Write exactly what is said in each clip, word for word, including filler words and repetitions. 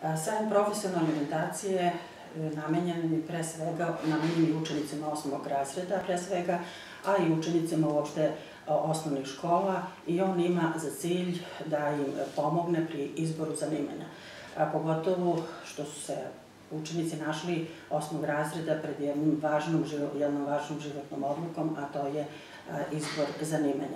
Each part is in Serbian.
Sajam profesionalne orijentacije namenjen je pre svega namenjen učenicima osmog razreda pre svega, a i učenicima uopšte osnovnih škola i on ima za cilj da im pomogne pri izboru zanimanja. Pogotovo što su se učenici našli osmog razreda pred jednom važnom životnom odlukom, a to je izbor zanimanja.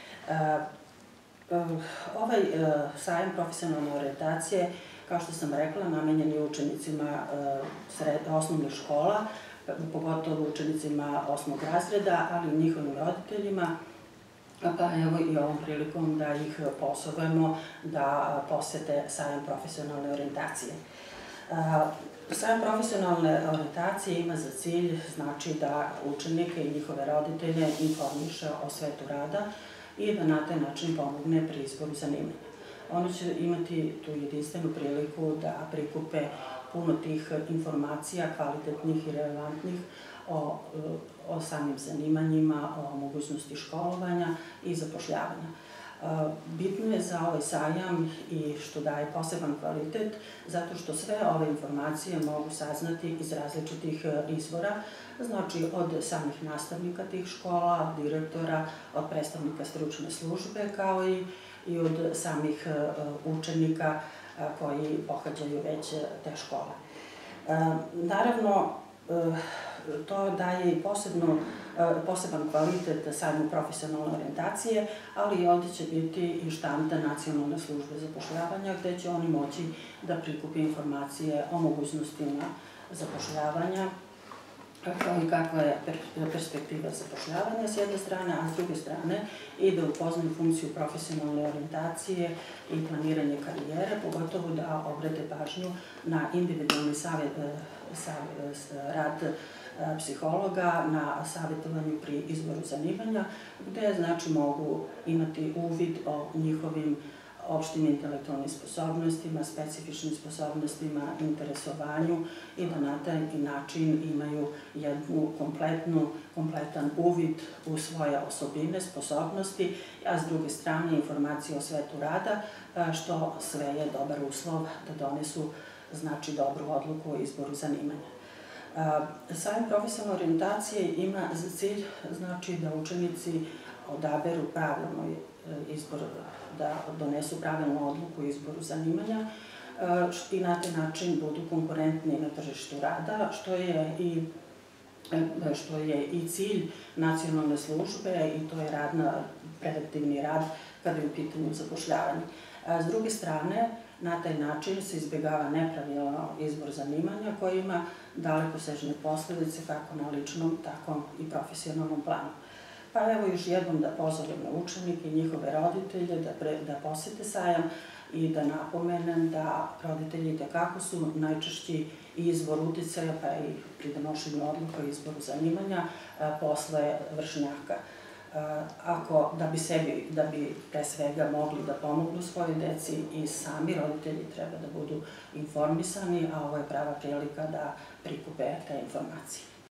Ovaj sajam profesionalne orijentacije, kao što sam rekla, namenjen je učenicima osnovnih škola, pogotovo učenicima osmog razreda, ali i njihovim roditeljima, pa evo i ovom prilikom da ih pozovemo da posete sajam profesionalne orijentacije. Sajam profesionalne orijentacije ima za cilj, znači da učenike i njihove roditelje informiše o svetu rada i da na taj način pomogne pri izboru zanimanja. Oni će imati tu jedinstvenu priliku da prikupe puno tih informacija, kvalitetnih i relevantnih o samim zanimanjima, o mogućnosti školovanja i zapošljavanja. Bitno je za ovaj sajam i što daje poseban kvalitet, zato što sve ove informacije mogu saznati iz različitih izvora, znači od samih nastavnika tih škola, od direktora, od predstavnika stručne službe, kao i od samih učenika koji pohađaju već te škole. Naravno, to daje i poseban kvalitet sajmu profesionalne orijentacije, ali i ovde će biti i štanda Nacionalne službe zapošljavanja, gde će oni moći da prikupe informacije o mogućnostima zapošljavanja, kao i kakva je perspektiva zapošljavanja s jedne strane, a s druge strane i da upoznaju funkciju profesionalne orijentacije i planiranje karijere, pogotovo da obrate pažnju na individualni rad psihologa, na savjetovanju pri izboru zanimanja, gde znači mogu imati uvid o njihovim opštim intelektualnim sposobnostima, specifičnim sposobnostima, interesovanju i da na taj način imaju jednu kompletan uvid u svoje osobine, sposobnosti, a s druge strane informacije o svetu rada, što sve je dobar uslov da donesu znači dobru odluku o izboru zanimanja. Sajam profesionalne orijentacije ima za cilj znači da učenici odaberu pravilno izbor, da donesu pravilnu odluku o izboru zanimanja i na taj način budu konkurentni na tržištu rada, što je i cilj Nacionalne službe i to je preventivni rad kada je u pitanju zapošljavanje. S druge strane, na taj način se izbjegava nepravilan izbor zanimanja koji ima dalekosežne posledice kako na ličnom, tako i profesionalnom planu. Pa evo još jednom da pozovem na učenike i njihove roditelje da posete sajam i da napomenem da roditelji itekako su najčešći izvor uticaja, pa i pri donošenju odluka o izboru zanimanja posle vršnjaka. Da bi pre svega mogli da pomognu svojoj deci i sami roditelji treba da budu informisani, a ovo je prava prilika da prikupe te informacije.